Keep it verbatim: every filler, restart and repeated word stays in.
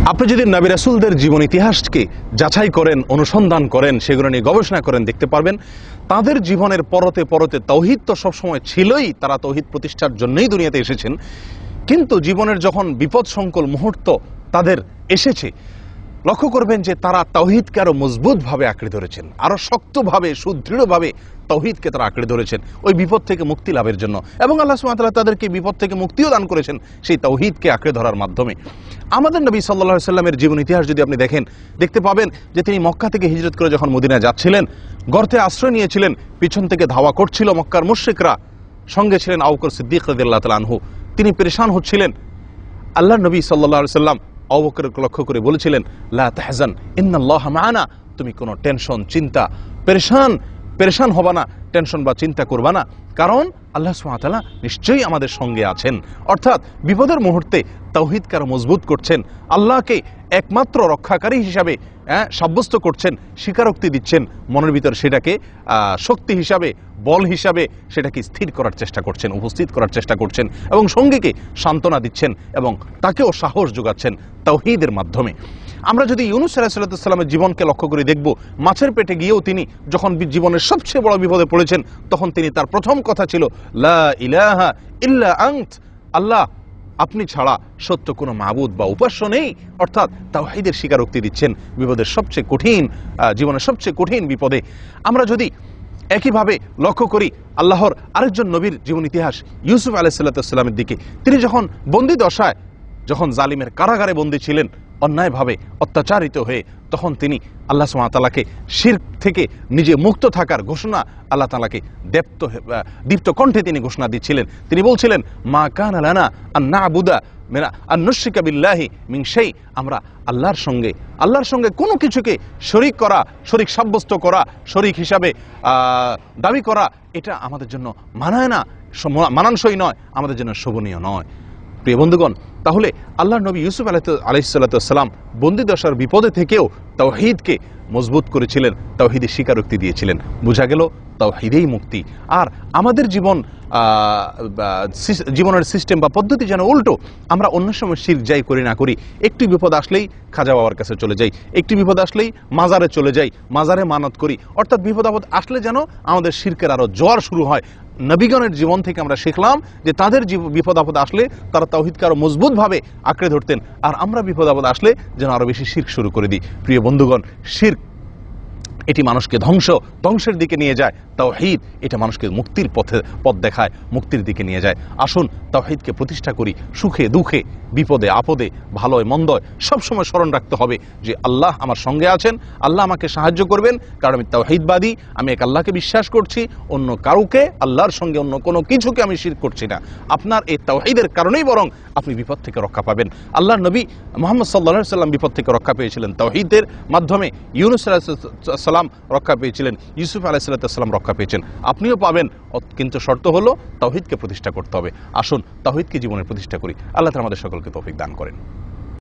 আপনি যদি নবী রাসূলদের জীবন ইতিহাসকে যাচাই করেন, অনুসন্ধান করেন, সেগুলো নিয়ে গবেষণা করেন, দেখতে পারবেন তাদের জীবনের পরতে পরতে তাওহীদ তো সবসময় ছিলই, তারা তাওহীদ প্রতিষ্ঠার জন্যই দুনিয়াতে এসেছেন। কিন্তু জীবনের যখন বিপদ সংকুল মুহূর্ত তাদের এসেছে, লক্ষ্য করবেন যে তারা তাওহীদকে আরো মজবুতভাবে আঁকড়ে ধরেছেন, আরো শক্তভাবে সুদৃঢ়ভাবে তাওহীদকে তারা আঁকড়ে ধরেছেন ওই বিপদ থেকে মুক্তি লাভের জন্য। এবং আল্লাহ সুবহানাহু ওয়া তাআলা তাদেরকে বিপদ থেকে মুক্তিও দান করেছেন সেই তাওহীদকে আঁকড়ে ধরার মাধ্যমে। আমাদের নবী সাল্লাল্লাহু আলাইহি সাল্লামের জীবন ইতিহাস যদি আপনি দেখেন, দেখতে পাবেন যে তিনি মক্কা থেকে হিজরত করে যখন মদিনায় যাচ্ছিলেন, গর্তে আশ্রয় নিয়েছিলেন, পিছন থেকে ধাওয়া করছিল মক্কার মুশরিকরা, সঙ্গে ছিলেন আবু বকর সিদ্দিক রাদিয়াল্লাহু তাআলা আনহু। তিনি পেরেশান হচ্ছিলেন। আল্লাহ নবী সাল্লাল্লাহু আলাইহি সাল্লাম আবু বকরকে লক্ষ্য করে বলেছিলেন, লা তাহজান ইন্নাল্লাহা মা'ানা, তুমি কোনো টেনশন, চিন্তা, পেরেশান পেরেশান হবা না, টেনশন বা চিন্তা করবা না, কারণ আল্লাহ সুবহানাহু ওয়া তাআলা নিশ্চয়ই আমাদের সঙ্গে আছেন। অর্থাৎ বিপদের মুহূর্তে তাওহীদকে আরো মজবুত করছেন, আল্লাহকে একমাত্র রক্ষাকারী হিসাবে সাব্যস্ত করছেন, স্বীকারোক্তি দিচ্ছেন, মনের ভিতর সেটাকে শক্তি হিসাবে, বল হিসাবে সেটাকে স্থির করার চেষ্টা করছেন, উপস্থিত করার চেষ্টা করছেন, এবং সঙ্গীকে সান্ত্বনা দিচ্ছেন এবং তাকেও সাহস যোগাচ্ছেন তাওহীদের মাধ্যমে। আমরা যদি ইউনূস আলাইহিস সালামের জীবনকে লক্ষ্য করে দেখব, মাছের পেটে গিয়েও তিনি যখন জীবনের সবচেয়ে বড় বিপদে পড়েছেন, তখন তিনি তার প্রথম কথা ছিল লা ইলাহা ইল্লা আনত, আল্লাহ আপনি ছাড়া সত্য কোনো মাবুদ বা উপাস্য নেই। অর্থাৎ তাওহীদের স্বীকারোক্তি দিচ্ছেন বিপদের সবচেয়ে কঠিন, জীবনের সবচেয়ে কঠিন বিপদে। আমরা যদি একইভাবে লক্ষ্য করি আল্লাহর আরেকজন নবীর জীবন ইতিহাস, ইউসুফ আলাইহিস সালামের দিকে, তিনি যখন বন্দী দশায়, যখন জালিমের কারাগারে বন্দী ছিলেন, অন্যায়ভাবে অত্যাচারিত হয়ে, তখন তিনি আল্লাহ সুবহানাহু ওয়া তাআলাকে শিরক থেকে নিজে মুক্ত থাকার ঘোষণা আল্লাহ তাআলাকে দীপ্ত দীপ্ত কণ্ঠে তিনি ঘোষণা দিচ্ছিলেন। তিনি বলছিলেন, মা কানা লানা আন না'বুদা মিনা আন নুশরিকা বিল্লাহি মিন শাই, আমরা আল্লাহর সঙ্গে আল্লাহর সঙ্গে কোনো কিছুকে শরীক করা, শরীক সাব্যস্ত করা, শরীক হিসাবে দাবি করা, এটা আমাদের জন্য মানায় না, মানানসই নয়, আমাদের জন্য শোভনীয় নয়। প্রিয় বন্ধুগণ, তাহলে আল্লাহর নবী ইউসুফ আলাইহিস সালাম বন্দী দশার বিপদে থেকেও তাওহীদকে মজবুত করেছিলেন, তাওহীদের স্বীকারোক্তি দিয়েছিলেন। বোঝা গেল তাওহীদেই মুক্তি। আর আমাদের জীবন জীবনের সিস্টেম বা পদ্ধতি যেন উল্টো। আমরা অন্য সময় শিরক যাই করি না করি, একটি বিপদ আসলেই খাজা বাবার কাছে চলে যাই, একটি বিপদ আসলেই মাজারে চলে যাই, মাজারে মানত করি। অর্থাৎ বিপদ আপদ আসলে যেন আমাদের শিরকের আরো জোয়ার শুরু হয়। নবীগণের জীবন থেকে আমরা শিখলাম যে তাদের বিপদ আপদ আসলে তারা তাওহীদকে আরো মজবুতভাবে আঁকড়ে ধরতেন, আর আমরা বিপদ আপদ আসলে যেন আরো বেশি শিরক শুরু করে দিই। প্রিয় বন্ধুগণ, শিরক এটি মানুষকে ধ্বংস ধ্বংসের দিকে নিয়ে যায়, তাওহীদ এটা মানুষকে মুক্তির পথে পথ দেখায়, মুক্তির দিকে নিয়ে যায়। আসুন তাওহীদকে প্রতিষ্ঠা করি, সুখে দুঃখে, বিপদে আপদে, ভালোয় মন্দয় সবসময় স্মরণ রাখতে হবে যে আল্লাহ আমার সঙ্গে আছেন, আল্লাহ আমাকে সাহায্য করবেন, কারণ আমি তাওহীদবাদী, আমি এক আল্লাহকে বিশ্বাস করছি, অন্য কাউকে, আল্লাহর সঙ্গে অন্য কোনো কিছুকে আমি শিরক করছি না। আপনার এই তাওহীদের কারণেই বরং আপনি বিপদ থেকে রক্ষা পাবেন। আল্লাহর নবী মুহাম্মদ সাল্লাল্লাহু আলাইহি ওয়াসাল্লাম বিপদ থেকে রক্ষা পেয়েছিলেন তাওহীদের মাধ্যমে, ইউনূস আলাইহিস সালাম রক্ষা পেয়েছিলেন, ইউসুফ আলাইহিস সালাম রক্ষা পেয়েছেন, আপনিও পাবেন, কিন্তু শর্ত হলো তাওহীদকে প্রতিষ্ঠা করতে হবে। আসুন তাওহীদকে জীবনে প্রতিষ্ঠা করি। আল্লাহ তাআলা আমাদের সকলকে তৌফিক দান করেন।